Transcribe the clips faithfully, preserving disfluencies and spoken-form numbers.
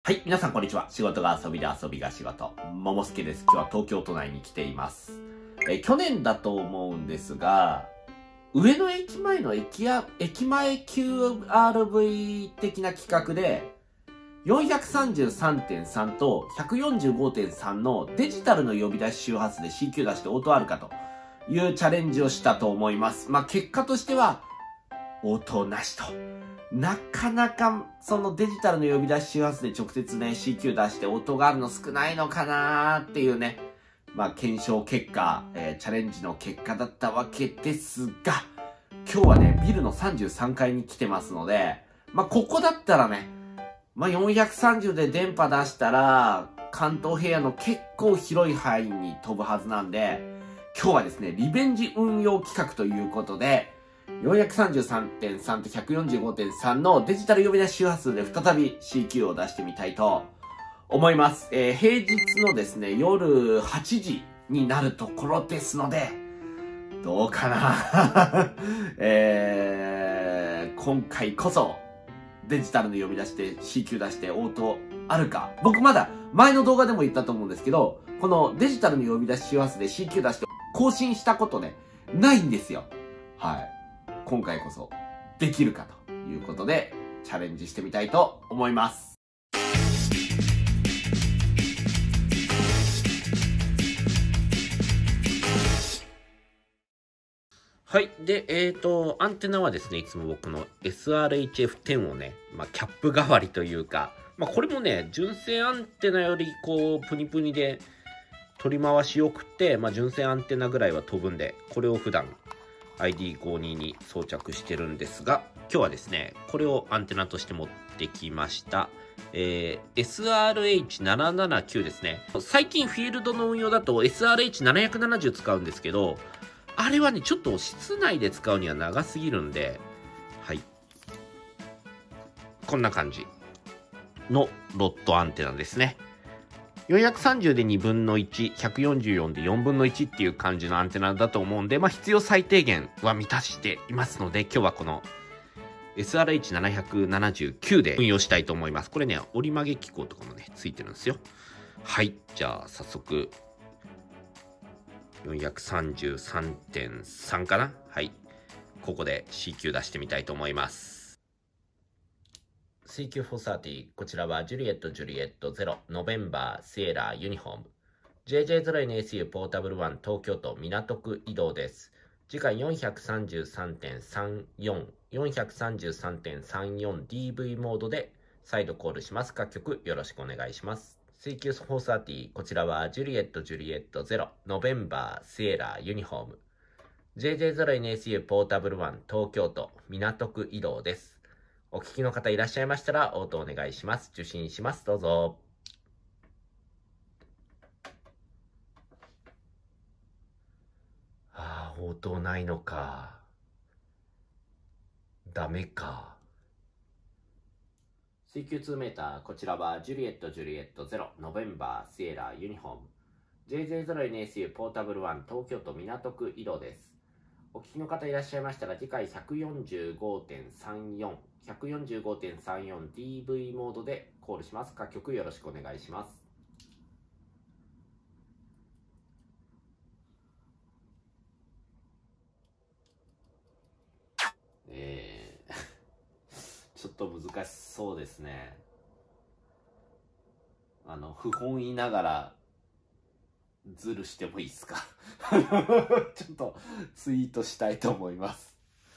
はい、皆さんこんにちは。仕事が遊びで遊びが仕事。ももすけです。今日は東京都内に来ています。え去年だと思うんですが、上野駅前の駅や駅前 キューアールブイ 的な企画で、よんひゃくさんじゅうさんてんさん と ひゃくよんじゅうごてんさん のデジタルの呼び出し周波数で シーキュー 出してオートあるかというチャレンジをしたと思います。まあ、結果としては、応答なしと。なかなか、そのデジタルの呼び出し周波数で直接ね、シーキュー 出して応答があるの少ないのかなーっていうね、まあ、検証結果、えー、チャレンジの結果だったわけですが、今日はね、ビルのさんじゅうさんかいに来てますので、まあ、ここだったらね、まあ、よんひゃくさんじゅうで電波出したら、関東平野の結構広い範囲に飛ぶはずなんで、今日はですね、リベンジ運用企画ということで、よんひゃくさんじゅうさんてんさん と ひゃくよんじゅうごてんさん のデジタル呼び出し周波数で再び シーキュー を出してみたいと思います。えー、平日のですね、夜はちじになるところですので、どうかなえー、今回こそデジタルの呼び出して シーキュー 出して応答あるか。僕まだ前の動画でも言ったと思うんですけど、このデジタルの呼び出し周波数で シーキュー 出して更新したことね、ないんですよ。はい。今回こそできるかということでチャレンジしてみたいと思います。はい。で、えっと、アンテナはですね、いつも僕の エスアールエイチエフテン をね、まあ、キャップ代わりというか、まあ、これもね、純正アンテナよりこう、プニプニで取り回しよくて、まあ、純正アンテナぐらいは飛ぶんで、これを普段アイディーごじゅうに に装着してるんですが、今日はですね、これをアンテナとして持ってきました。えー、エスアールエイチななななきゅう ですね。最近フィールドの運用だと エスアールエイチななひゃくななじゅう 使うんですけど、あれはね、ちょっと室内で使うには長すぎるんで、はい。こんな感じのロットアンテナですね。よんひゃくさんじゅうでにぶんのいち、ひゃくよんじゅうよんでよんぶんのいちっていう感じのアンテナだと思うんで、まあ必要最低限は満たしていますので、今日はこの エスアールエイチななひゃくななじゅうきゅう で運用したいと思います。これね、折り曲げ機構とかもね、ついてるんですよ。はい。じゃあ早速、よんひゃくさんじゅうさんてんさん かな。はい。ここで シーキュー 出してみたいと思います。シーキューフォーサーティー、こちらはジュリエット、ジュリエットゼロ、ノベンバー、シエラ、ユニフォーム。ジェイジェイゼロエヌエスユー ポータブルワン、東京都港区移動です。次回 よんひゃくさんじゅうさんてんさんよん、よんひゃくさんじゅうさんてんさんよんディーブイ モードで再度コールします。各局よろしくお願いします。シーキューフォーサーティー、こちらはジュリエット、ジュリエットゼロ、ノベンバー、シエラ、ユニフォーム。ジェイジェイゼロエヌエスユー ポータブルワン、東京都港区移動です。お聞きの方いらっしゃいましたら、応答お願いします。受信します。どうぞ。ああ、応答ないのか。ダメか。シーキューツー メーター、こちらはジュリエット、ジュリエットゼロ、ノベンバー、シエラ、ユニフォーム。ジェイジェイゼロエヌエスユー ポータブルワン、東京都港区移動です。お聞きの方いらっしゃいましたら、次回 ひゃくよんじゅうごてんさんよん、ひゃくよんじゅうごてんさんよんディーブイ モードでコールします。各局よろしくお願いします。えー、ちょっと難しそうですね。あの、不本意ながら、ズルしてもいいですかちょっとツイートしたいと思います。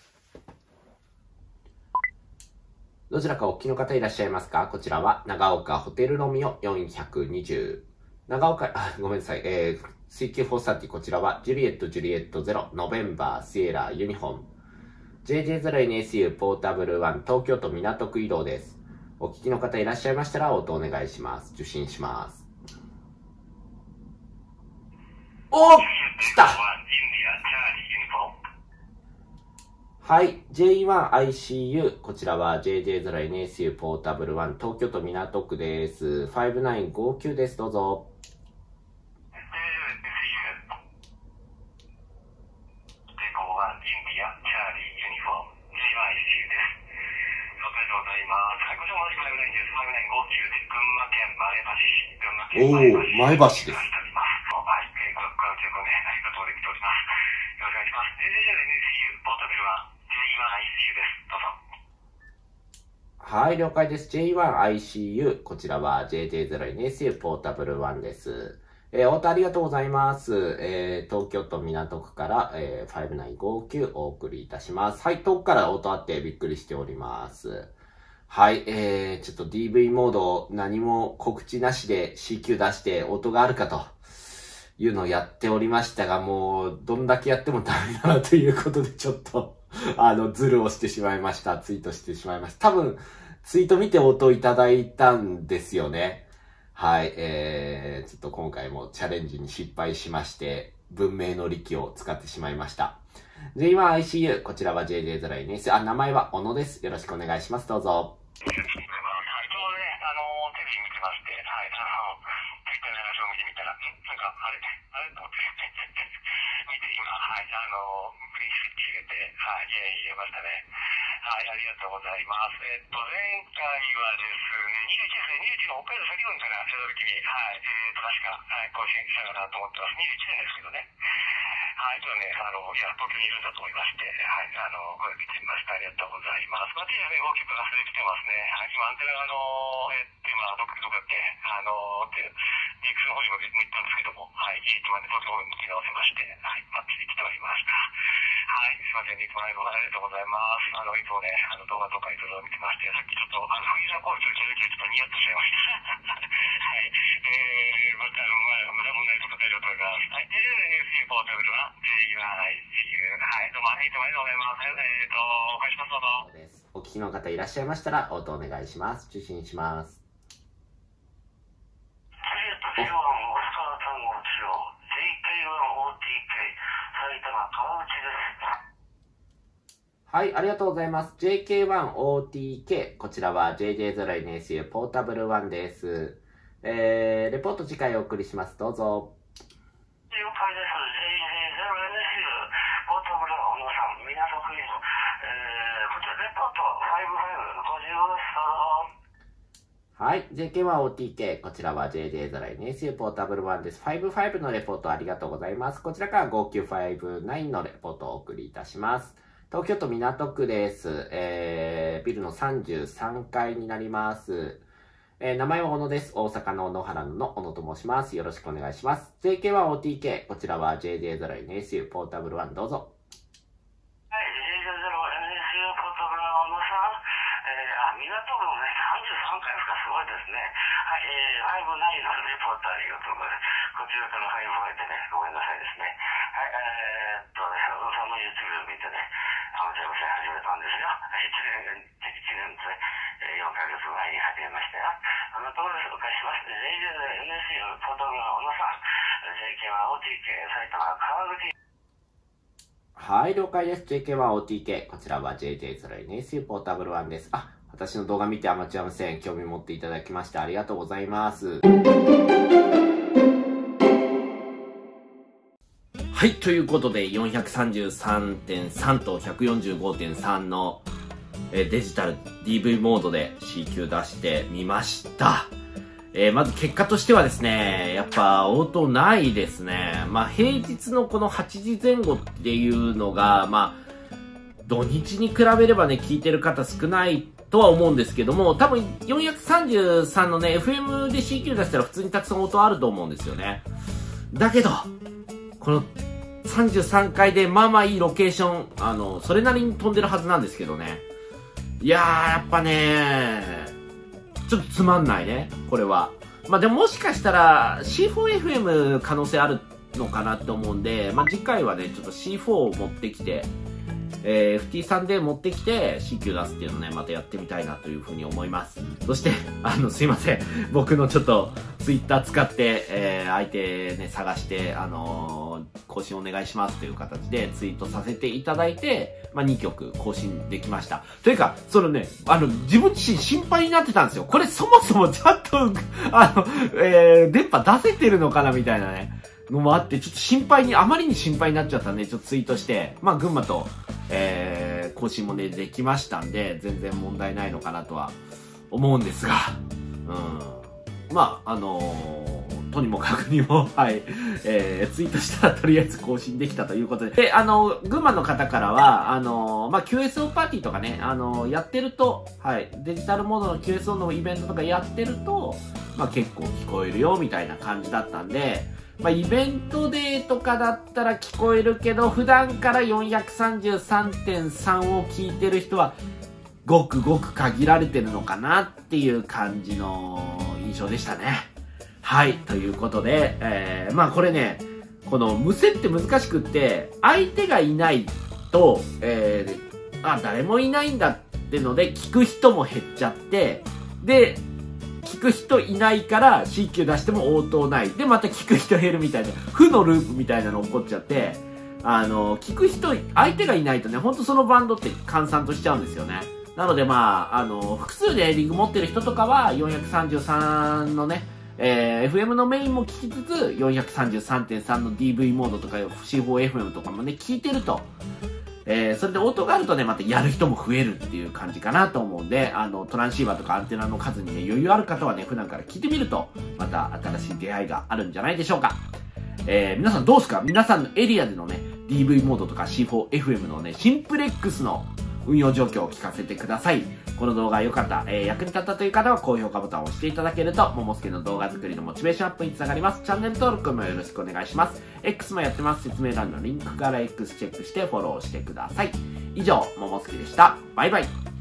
どちらかお聞きの方いらっしゃいますか？こちらは長岡ホテルロミオよんひゃくにじゅう。長岡、あ、ごめんなさい。えー、シーキューフォーサーティー こちらはジュリエット、ジュリエットゼロ、ノベンバー、シエラ、ユニフォーム。ジェイジェイゼロエヌエスユー ポータブルワン、東京都港区移動です。お聞きの方いらっしゃいましたら、応答お願いします。受信します。おー、来た。はい。ジェイワンアイシーユー。こちらは ジェイジェイゼロエヌエスユー ポータブルワン、東京都港区です。ごきゅうごきゅうです。どうぞ。 おお、前橋です。はい、了解です。ジェイワンアイシーユー。こちらは ジェイジェイゼロエヌエスユー ポータブルワンです。えー、応答ありがとうございます。えー、東京都港区から、えー、ごまんごきゅうお送りいたします。はい、遠くから応答あってびっくりしております。はい、えー、ちょっと ディーブイ モード何も告知なしで シーキュー 出して音があるかというのをやっておりましたが、もうどんだけやってもダメだなということでちょっとあの、ズルをしてしまいました。ツイートしてしまいました。多分、ツイート見て音いただいたんですよね。はい、えー、ちょっと今回もチャレンジに失敗しまして、文明の利器を使ってしまいました。ジェイワンアイシーユー、こちらは ジェイジェイゼロエヌエス、あ、名前は小野です。よろしくお願いします。どうぞ。 はい、ありがとうございます。えっと、前回はですね、にじゅういちですね、にじゅういちの北海道先分からやった時に、はい、えっと、確か、はい、更新したかなと思ってます。にじゅういちねんですけどね。はい、ちょっとね、あの、いや、東京にいるんだと思いまして、はい、あの、声来てみました。ありがとうございます。まあ、T ですね、大きく忘れてきてますね。はい、今、アンテナが、あの、えっと、今、どこどこだっけ、あの、って、ディーエックス の方にも行ったんですけども、はい、いいとまで東京の方に向き直せまして、はい、バッチリ来ておりました。はい、すいません、いつもありがとうございます。あの、いつもね、あの、動画とかいろいろ見てまして、さっきちょっと、あの、フリーザーコールちょいちょいちょいちょっとニヤッとしちゃいました。はい、えー、また、まあ、無駄もないこと書いております。はい、ジェイジェイゼロエヌエスユー ポータブルは、ジェイワンアイシーユー、はい、どうも、いつもありがとうございます。えーと、お返します、どうぞ。 お聞きの方いらっしゃいましたら、応答お願いします。受信します。はい、ありがとうございます。ジェイケーワンオーティーケー。こちらは ジェイジェイゼロエヌエスユー ポータブルワンです。えー、レポート次回お送りします。どうぞ。 了解です。ジェイジェイゼロエヌエスユー ポータブルワン、小野さん、港区の、えー、こちらレポートごじゅうごです。 はい、ジェイケーワンオーティーケー。こちらは ジェイジェイゼロエヌエスユー ポータブルワンです。ごじゅうごのレポートありがとうございます。こちらからごきゅうごきゅうのレポートをお送りいたします。東京都港区です。えー、ビルのさんじゅうさんかいになります。えー、名前は小野です。大阪の野原の小野と申します。よろしくお願いします。ジェイケーワンオーティーケー。こちらは ジェイジェイゼロエヌエスユー ポータブルワンどうぞ。 はい、ジェイジェイゼロエヌエスユー ポータブルワン小野さん。えー、あ、港区のね、さんじゅうさんかいですか、すごいですね。はい、えー、ごじゅうきゅうのレポートありがとうございます。こちらからごじゅうごでね、ごめんなさいですね。はい、えー、っと、小野さんの YouTube を見てね、アマチュア無線始めたんですよ。いちねん、いちねんとね、よんかげつまえに始めましたよ。あのところで紹介します。ジェイジェイゼロエヌエスユー ポータブルワン小野さん、ジェイケーワンオーティーケー 埼玉川口。 はい、了解です。ジェイケーワンオーティーケー。こちらは ジェイジェイゼロエヌエスユー ポータブルワンです。あ、私の動画見てアマチュア無線興味持っていただきましてありがとうございます。はい、ということで よんひゃくさんじゅうさんてんさん と ひゃくよんじゅうごてんさん のデジタル ディーブイ モードで シーキュー 出してみました。えー、まず結果としてはですね、やっぱ応答ないですね。まあ平日のこのはちじぜん後っていうのが、まあ土日に比べればね、聞いてる方少ないとは思うんですけども、多分よんひゃくさんじゅうさんのね、エフエム で シーキュー 出したら普通にたくさん応答あると思うんですよね。だけど、このさんじゅうさんかいでまあまあいいロケーション、あの、それなりに飛んでるはずなんですけどね。いやー、やっぱねちょっとつまんないね、これは。まあでももしかしたら シーフォーエフエム 可能性あるのかなって思うんで、まあ次回はね、ちょっと シーフォー を持ってきて、えー、エフティー さんで持ってきて シーキュー 出すっていうのをね、またやってみたいなというふうに思います。そして、あの、すいません。僕のちょっと Twitter 使って、えー、相手ね、探して、あのー、更新お願いしますという形でツイートさせていただいて、まあ、にきょく更新できました。というか、そのね、あの、自分自身心配になってたんですよ。これそもそもちゃんと、あの、えー、電波出せてるのかなみたいなね、のもあって、ちょっと心配に、あまりに心配になっちゃったんで、ちょっとツイートして、まあ、群馬と、えー、更新もね、できましたんで、全然問題ないのかなとは思うんですが、うん。まあ、あのー、 とにもかくにも、はい、えー、ツイートしたらとりあえず更新できたということで。で、あの、群馬の方からは、あの、まあ、キューエスオー パーティーとかね、あの、やってると、はい、デジタルモードの キューエスオー のイベントとかやってると、まあ、結構聞こえるよ、みたいな感じだったんで、まあ、イベントでとかだったら聞こえるけど、普段から よんひゃくさんじゅうさんてんさん を聞いてる人は、ごくごく限られてるのかなっていう感じの印象でしたね。はい。ということで、えー、まあこれね、この無線って難しくって、相手がいないと、えー、あ、誰もいないんだってので、聞く人も減っちゃって、で、聞く人いないから シーキュー 出しても応答ない。で、また聞く人減るみたいな、負のループみたいなの起こっちゃって、あの、聞く人、相手がいないとね、ほんとそのバンドって閑散としちゃうんですよね。なのでまあ、あの、複数でリング持ってる人とかは、よんひゃくさんじゅうさんのね、えー、エフエム のメインも聞きつつ、よんひゃくさんじゅうさんてんさん の ディーブイ モードとか シーフォーエフエム とかもね、聞いてると、えー、それで音があるとね、またやる人も増えるっていう感じかなと思うんで、あの、トランシーバーとかアンテナの数にね、余裕ある方はね、普段から聞いてみると、また新しい出会いがあるんじゃないでしょうか。えー、皆さんどうですか？皆さんのエリアでのね、ディーブイ モードとか シーフォーエフエム のね、シンプレックスの運用状況を聞かせてください。この動画が良かった、えー、役に立ったという方は高評価ボタンを押していただけると、ももすけの動画作りのモチベーションアップにつながります。チャンネル登録もよろしくお願いします。X もやってます。説明欄のリンクから X チェックしてフォローしてください。以上、ももすけでした。バイバイ。